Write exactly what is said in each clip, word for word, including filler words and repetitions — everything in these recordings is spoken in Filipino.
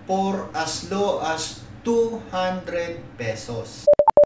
for as low as two hundred pesos.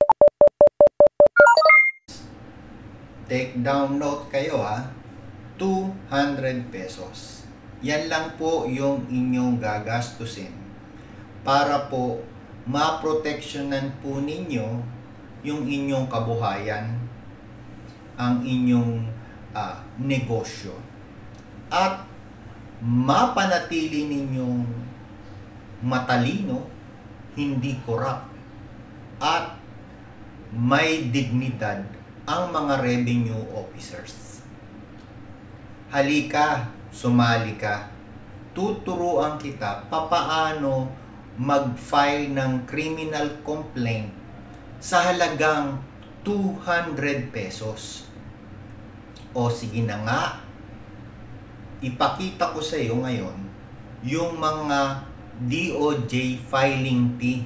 Take down note kayo ha, two hundred pesos. Yan lang po yung inyong gagastusin para po maproteksyonan po ninyo yung inyong kabuhayan, ang inyong uh, negosyo, at mapanatili ninyong matalino, hindi korap, at may dignidad ang mga revenue officers. Halika, sumali ka. Tuturuan kita papaano mag-file ng criminal complaint sa halagang two hundred pesos. O sige na nga, ipakita ko sa iyo ngayon yung mga D O J filing fee.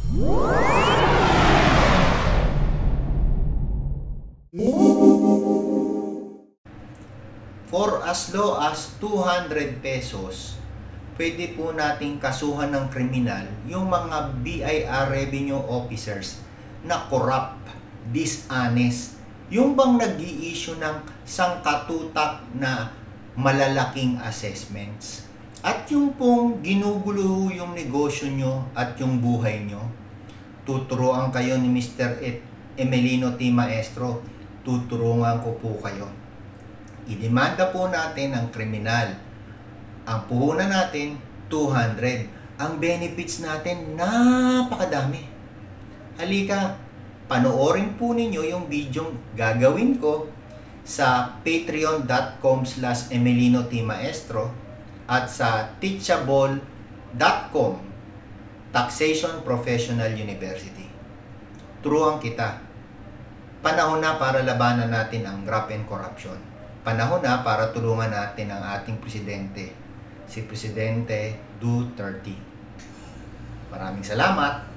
For as low as two hundred pesos, pwede po nating kasuhan ng kriminal yung mga B I R revenue officers na corrupt, dishonest, yung bang nag-i-issue ng sangkatutak na malalaking assessments, at yung pong ginugulo yung negosyo nyo at yung buhay nyo. Tuturuan kayo ni Mister Emelino T. Maestro, tuturuan ko po kayo. Idemanda po natin ang kriminal. Ang puhunan natin, two hundred. Ang benefits natin, napakadami. Halika, panoorin po ninyo yung video gagawin ko sa patreon dot com slash emelino t maestro at sa teachable dot com Taxation Professional University. Turuan kita. Panahon na para labanan natin ang graft and corruption. Panahon na para tulungan natin ang ating presidente, si Presidente Duterte. Maraming salamat.